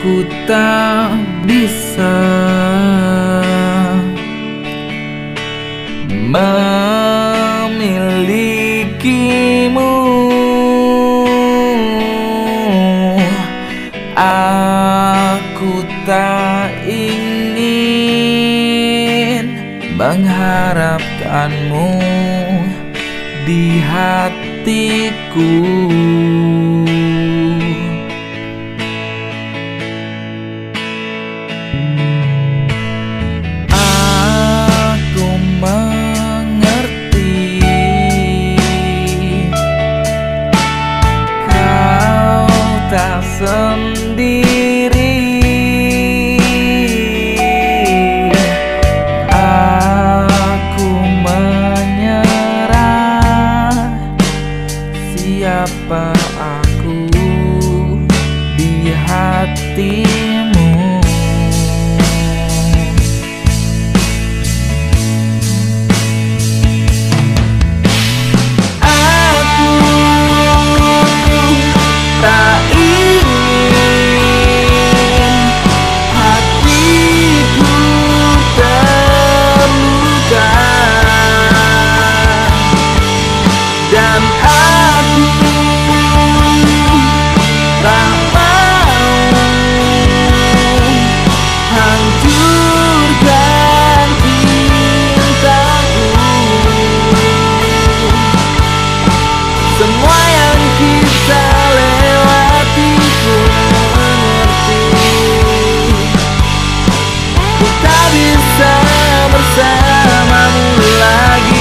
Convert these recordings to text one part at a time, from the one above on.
Aku tak bisa memilikimu. Aku tak ingin mengharapkanmu di hatiku. Aku mengerti kau tak sendiri. Aku menyerah, siapa aku di hatimu. Aku tak ingin hatiku terluka, dan aku tak mau hancurkan cintaku. Semua yang kita lewati ku mengerti, ku tak bisa bersamamu lagi.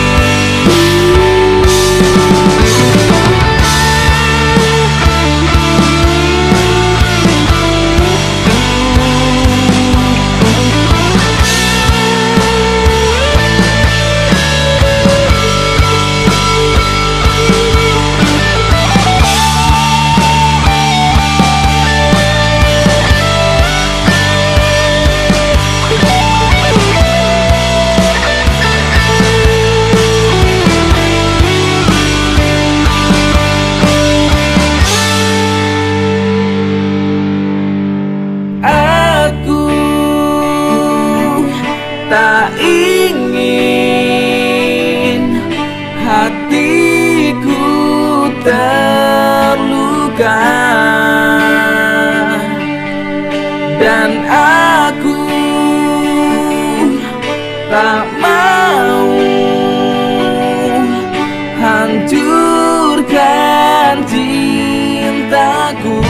Aku tak ingin hatiku terluka, dan aku tak mau hancurkan cintaku.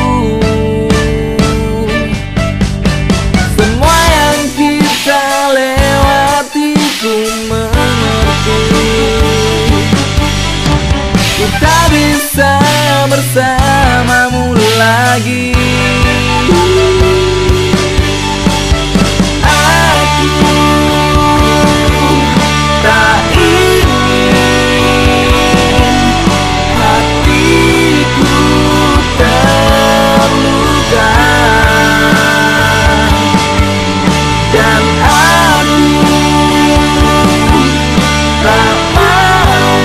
Semua yang kita lewati ku mengerti, ku tak bisa bersamamu lagi. Aku tak ingin hatiku terluka, dan aku tak mau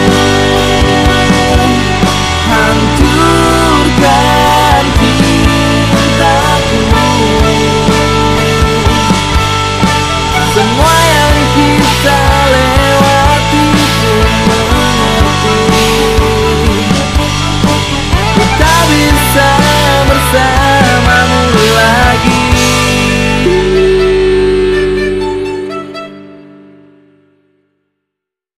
hancurkan cintaku. Semua yang kita lewati ku mengerti, ku tak bisa bersama.